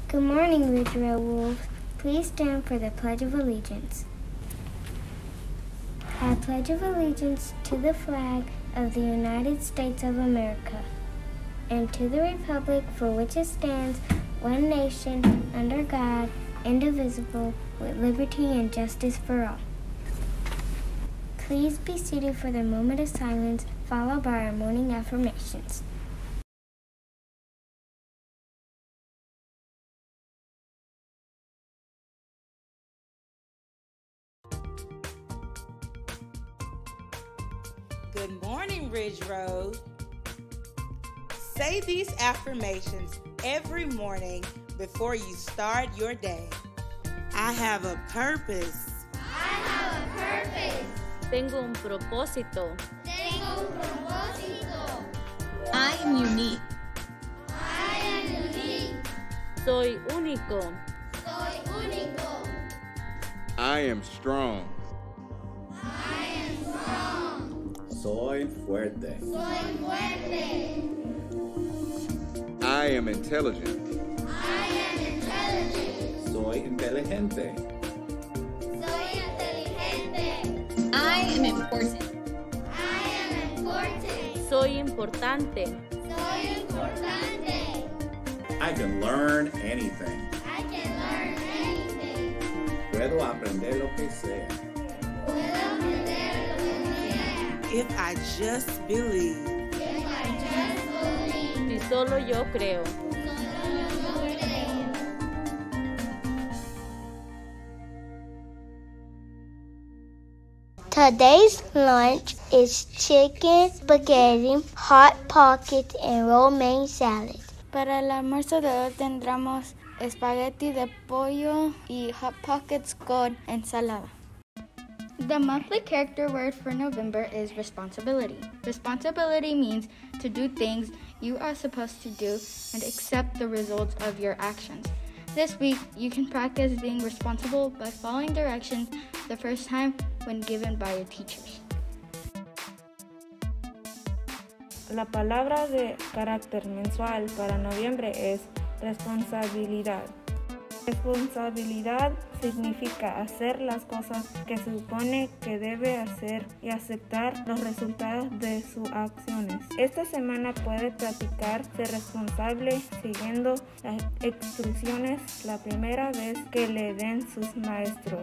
Good morning, Ridge Road Wolves. Please stand for the Pledge of Allegiance. I pledge of allegiance to the flag of the United States of America and to the republic for which it stands, one nation, under God, indivisible, with liberty and justice for all. Please be seated for the moment of silence, followed by our morning affirmations. Good morning, Ridge Road. Say these affirmations every morning before you start your day. I have a purpose. I have a purpose. Tengo un propósito. Tengo un propósito. I am unique. I am unique. Soy único. Soy único. I am strong. I am strong. Soy fuerte. Soy fuerte. I am intelligent. I am intelligent. Soy inteligente. Soy inteligente. I am important. I am important. Soy importante. Soy importante. I can learn anything. I can learn anything. Puedo aprender lo que sea. Puedo aprender lo que sea. If I just believe. If I just believe. Si solo yo creo. Solo yo creo. Today's lunch is chicken, spaghetti, hot pockets, and romaine salad. Para el almuerzo de hoy tendremos espagueti de pollo y hot pockets con ensalada. The monthly character word for November is responsibility. Responsibility means to do things you are supposed to do and accept the results of your actions. This week, you can practice being responsible by following directions the first time when given by your teachers. La palabra de carácter mensual para noviembre es responsabilidad. Responsabilidad significa hacer las cosas que se supone que debe hacer y aceptar los resultados de sus acciones. Esta semana puede practicar ser responsable siguiendo las instrucciones la primera vez que le den sus maestros.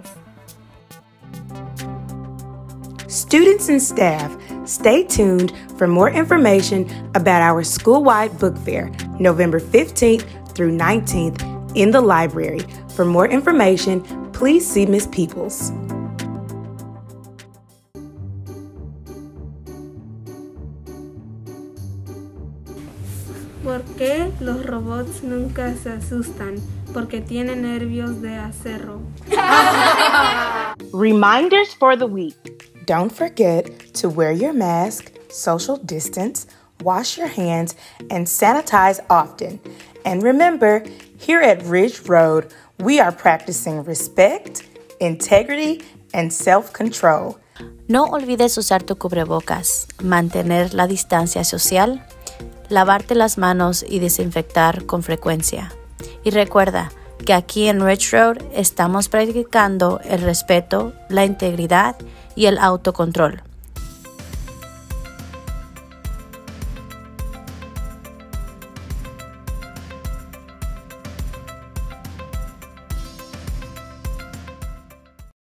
Students and staff, stay tuned for more information about our school-wide book fair, November 15th through 19th in the library. For more information, please see Ms. Peoples. ¿Por qué los robots nunca se asustan? Porque tienen nervios de acero. Reminders for the week. Don't forget to wear your mask, social distance, wash your hands, and sanitize often. And remember, here at Ridge Road, we are practicing respect, integrity, and self-control. No olvides usar tu cubrebocas, mantener la distancia social, lavarte las manos y desinfectar con frecuencia. Y recuerda que aquí en Ridge Road estamos practicando el respeto, la integridad y el autocontrol.